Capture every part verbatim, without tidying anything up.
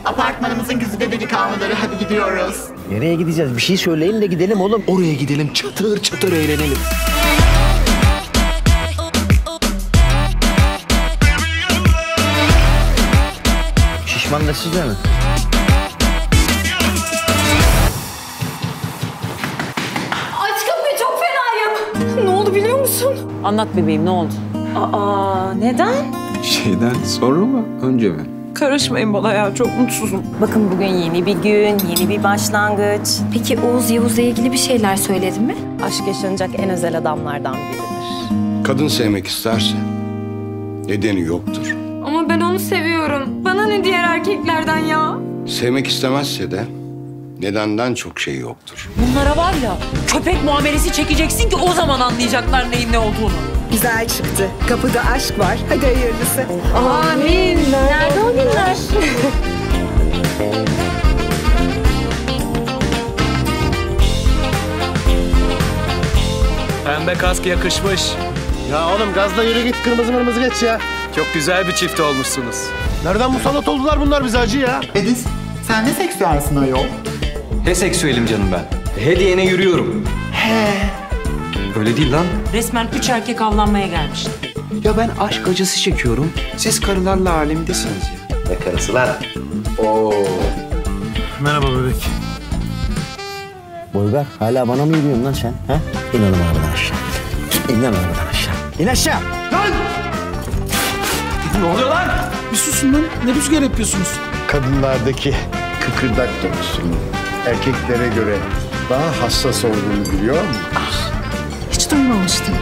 Apartmanımızın güzide delikanlıları, hadi gidiyoruz. Nereye gideceğiz? Bir şey söyleyin de gidelim oğlum. Oraya gidelim, çatır çatır eğlenelim. Şişman da siz de mi? Aç kapıyı, çok fenayım. Ne oldu biliyor musun? Anlat bebeğim, ne oldu? Aa, neden? Şeyden sonra mı, önce mi? Karışmayın bana ya, çok mutsuzum. Bakın bugün yeni bir gün, yeni bir başlangıç. Peki Oğuz Yavuz'la ilgili bir şeyler söyledi mi? Aşk yaşanacak en özel adamlardan biridir. Kadın sevmek isterse nedeni yoktur. Ama ben onu seviyorum. Bana ne diğer erkeklerden ya? Sevmek istemezse de nedenden çok şey yoktur. Bunlara var ya, köpek muamelesi çekeceksin ki o zaman anlayacaklar neyin ne olduğunu. Güzel çıktı. Kapıda aşk var. Hadi hayırlısı. Amin. Nerede o günler? Pembe kask yakışmış. Ya oğlum gazla yürü git, kırmızı mırmızı geç ya. Çok güzel bir çift olmuşsunuz. Nereden musallat oldular bunlar bize hacı ya? Ediz, sen ne seksüelsin ayol? He seksüelim canım ben. He diyene yürüyorum. He. Öyle değil lan. Resmen üç erkek avlanmaya gelmiş. Ya ben aşk acısı çekiyorum. Siz karılarla alemdesiniz ya. Ne karısı lan? Oo. Merhaba bebek. Boygar, hala bana mı yürüyorsun lan sen? Ha? İn oğlum arabadan aşağı. İn lan arabadan aşağı. İn aşağı. Ne oluyor lan? Bir susun lan. Ne rüzgar yapıyorsunuz? Kadınlardaki kıkırdak dokusunun erkeklere göre daha hassas olduğunu biliyor musunuz? Hiç duymamıştım.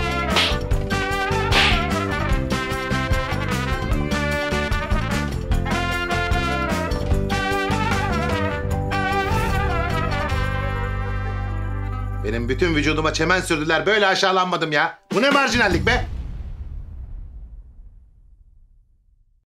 Benim bütün vücuduma çemen sürdüler. Böyle aşağılanmadım ya. Bu ne marjinallik be?